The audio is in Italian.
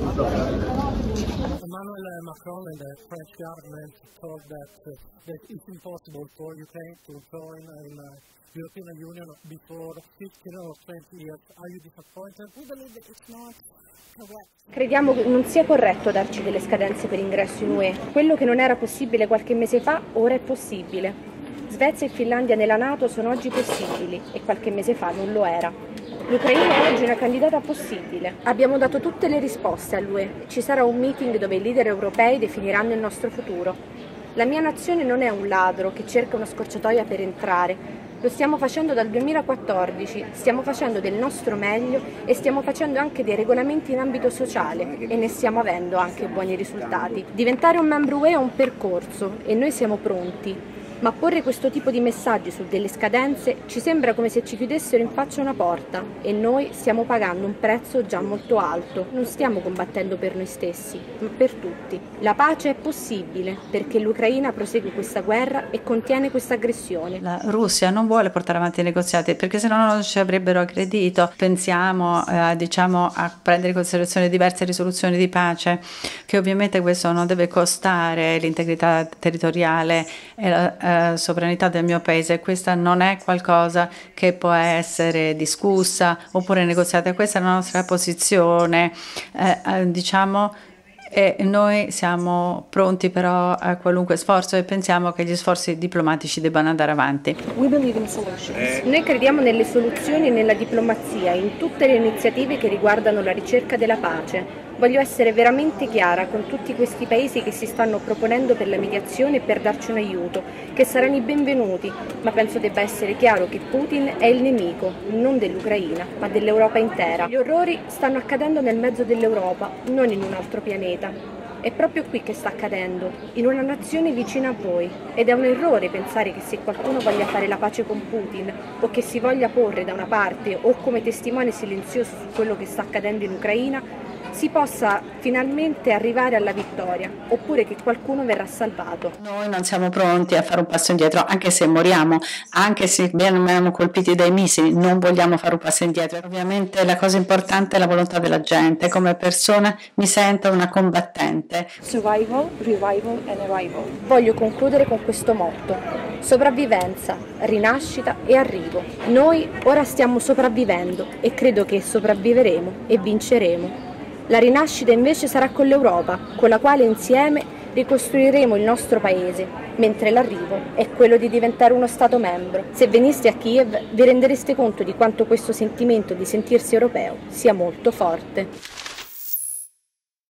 Emmanuel Macron and the French government told that it's impossible for Ukraine to join the European Union before 15 or 20 years. Are you disappointed? We believe that it's not correct. Crediamo che non sia corretto darci delle scadenze per ingresso in UE. Quello che non era possibile qualche mese fa, ora è possibile. Svezia e Finlandia nella NATO sono oggi possibili e qualche mese fa non lo era. L'Ucraina oggi è una candidata possibile. Abbiamo dato tutte le risposte all'UE. Ci sarà un meeting dove i leader europei definiranno il nostro futuro. La mia nazione non è un ladro che cerca una scorciatoia per entrare. Lo stiamo facendo dal 2014, stiamo facendo del nostro meglio e stiamo facendo anche dei regolamenti in ambito sociale e ne stiamo avendo anche buoni risultati. Diventare un membro UE è un percorso e noi siamo pronti. Ma porre questo tipo di messaggi su delle scadenze ci sembra come se ci chiudessero in faccia una porta e noi stiamo pagando un prezzo già molto alto. Non stiamo combattendo per noi stessi, ma per tutti. La pace è possibile perché l'Ucraina prosegue questa guerra e contiene questa aggressione. La Russia non vuole portare avanti i negoziati perché sennò non ci avrebbero aggredito. Pensiamo a prendere in considerazione diverse risoluzioni di pace, che ovviamente questo non deve costare l'integrità territoriale e la sovranità del mio paese. Questa non è qualcosa che può essere discussa oppure negoziata. Questa è la nostra posizione, e noi siamo pronti però a qualunque sforzo e pensiamo che gli sforzi diplomatici debbano andare avanti. Noi crediamo nelle soluzioni e nella diplomazia, in tutte le iniziative che riguardano la ricerca della pace. Voglio essere veramente chiara con tutti questi paesi che si stanno proponendo per la mediazione e per darci un aiuto, che saranno i benvenuti, ma penso debba essere chiaro che Putin è il nemico, non dell'Ucraina, ma dell'Europa intera. Gli orrori stanno accadendo nel mezzo dell'Europa, non in un altro pianeta. È proprio qui che sta accadendo, in una nazione vicina a voi, ed è un errore pensare che se qualcuno voglia fare la pace con Putin o che si voglia porre da una parte o come testimone silenzioso su quello che sta accadendo in Ucraina si possa finalmente arrivare alla vittoria, oppure che qualcuno verrà salvato. Noi non siamo pronti a fare un passo indietro, anche se moriamo, anche se veniamo colpiti dai missili, non vogliamo fare un passo indietro. Ovviamente la cosa importante è la volontà della gente. Come persona mi sento una combattente. Survival, revival and arrival. Voglio concludere con questo motto: sopravvivenza, rinascita e arrivo. Noi ora stiamo sopravvivendo e credo che sopravviveremo e vinceremo. La rinascita invece sarà con l'Europa, con la quale insieme ricostruiremo il nostro paese, mentre l'arrivo è quello di diventare uno Stato membro. Se veniste a Kiev vi rendereste conto di quanto questo sentimento di sentirsi europeo sia molto forte.